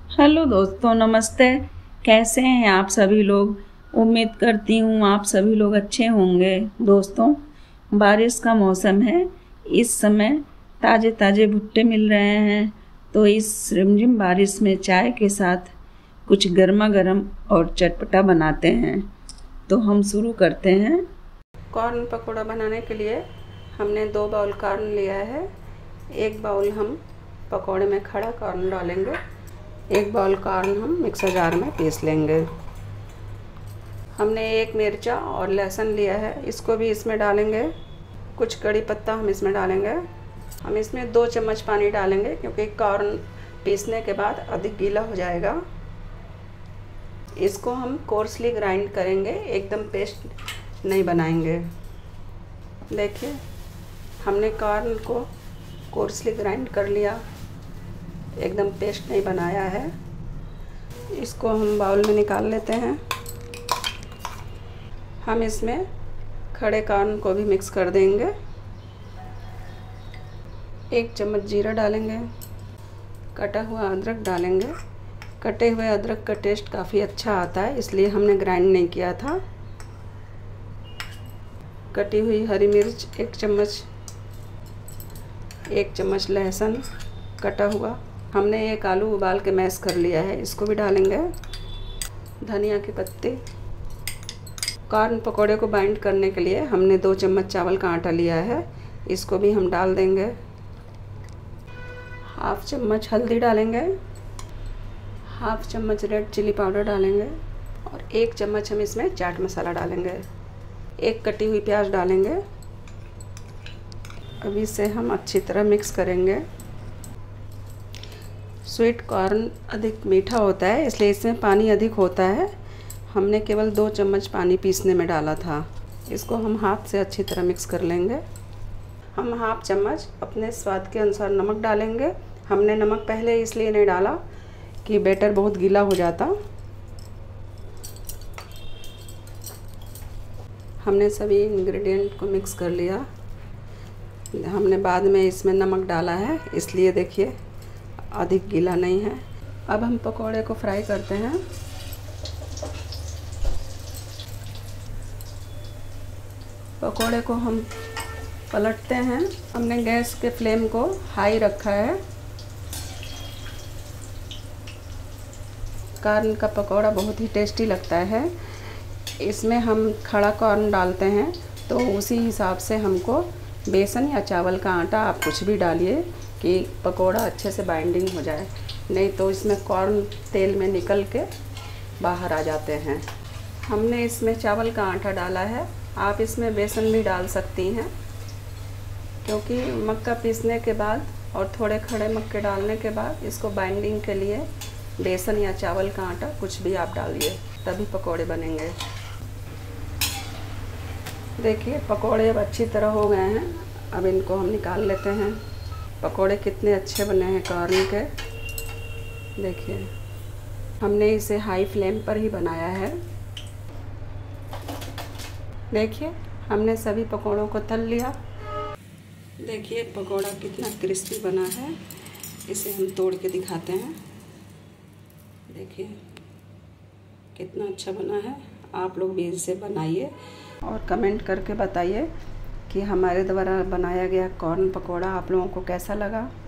Hello दोस्तों, नमस्ते। कैसे हैं आप सभी लोग। उम्मीद करती हूँ आप सभी लोग अच्छे होंगे। दोस्तों, बारिश का मौसम है। इस समय ताज़े ताज़े भुट्टे मिल रहे हैं, तो इस रिमझिम बारिश में चाय के साथ कुछ गर्मा गर्म और चटपटा बनाते हैं। तो हम शुरू करते हैं। कॉर्न पकोड़ा बनाने के लिए हमने 2 बाउल कॉर्न लिया है। 1 बाउल हम पकोड़े में खड़ा कॉर्न डालेंगे। 1 बाउल कॉर्न हम मिक्सर जार में पीस लेंगे। हमने 1 मिर्चा और लहसुन लिया है, इसको भी इसमें डालेंगे। कुछ कड़ी पत्ता हम इसमें डालेंगे। हम इसमें 2 चम्मच पानी डालेंगे क्योंकि कॉर्न पीसने के बाद अधिक गीला हो जाएगा। इसको हम कोर्सली ग्राइंड करेंगे, एकदम पेस्ट नहीं बनाएंगे। देखिए, हमने कॉर्न को कोर्सली ग्राइंड कर लिया, एकदम पेस्ट नहीं बनाया है। इसको हम बाउल में निकाल लेते हैं। हम इसमें खड़े कॉर्न को भी मिक्स कर देंगे। 1 चम्मच जीरा डालेंगे। कटा हुआ अदरक डालेंगे। कटे हुए अदरक का टेस्ट काफ़ी अच्छा आता है, इसलिए हमने ग्राइंड नहीं किया था। कटी हुई हरी मिर्च 1 चम्मच, 1 चम्मच लहसुन कटा हुआ। हमने 1 आलू उबाल के मैश कर लिया है, इसको भी डालेंगे। धनिया की पत्ती। कॉर्न पकोड़े को बाइंड करने के लिए हमने 2 चम्मच चावल का आटा लिया है, इसको भी हम डाल देंगे। 1/2 चम्मच हल्दी डालेंगे। 1/2 चम्मच रेड चिली पाउडर डालेंगे और 1 चम्मच हम इसमें चाट मसाला डालेंगे। 1 कटी हुई प्याज डालेंगे। अब इसे हम अच्छी तरह मिक्स करेंगे। स्वीट कॉर्न अधिक मीठा होता है, इसलिए इसमें पानी अधिक होता है। हमने केवल 2 चम्मच पानी पीसने में डाला था। इसको हम हाथ से अच्छी तरह मिक्स कर लेंगे। हम 1/2 चम्मच अपने स्वाद के अनुसार नमक डालेंगे। हमने नमक पहले इसलिए नहीं डाला कि बैटर बहुत गीला हो जाता। हमने सभी इंग्रेडिएंट को मिक्स कर लिया। हमने बाद में इसमें नमक डाला है, इसलिए देखिए अधिक गीला नहीं है। अब हम पकोड़े को फ्राई करते हैं। पकोड़े को हम पलटते हैं। हमने गैस के फ्लेम को हाई रखा है। कॉर्न का पकोड़ा बहुत ही टेस्टी लगता है। इसमें हम खड़ा कॉर्न डालते हैं, तो उसी हिसाब से हमको बेसन या चावल का आटा, आप कुछ भी डालिए कि पकोड़ा अच्छे से बाइंडिंग हो जाए, नहीं तो इसमें कॉर्न तेल में निकल के बाहर आ जाते हैं। हमने इसमें चावल का आटा डाला है, आप इसमें बेसन भी डाल सकती हैं, क्योंकि मक्का पीसने के बाद और थोड़े खड़े मक्के डालने के बाद इसको बाइंडिंग के लिए बेसन या चावल का आटा कुछ भी आप डालिए, तभी पकोड़े बनेंगे। देखिए, पकोड़े अब अच्छी तरह हो गए हैं। अब इनको हम निकाल लेते हैं। पकोड़े कितने अच्छे बने हैं कॉर्न के। देखिए, हमने इसे हाई फ्लेम पर ही बनाया है। देखिए, हमने सभी पकोड़ों को तल लिया। देखिए, पकोड़ा कितना क्रिस्पी बना है। इसे हम तोड़ के दिखाते हैं। देखिए कितना अच्छा बना है। आप लोग भी इसे बनाइए और कमेंट करके बताइए कि हमारे द्वारा बनाया गया कॉर्न पकोड़ा आप लोगों को कैसा लगा।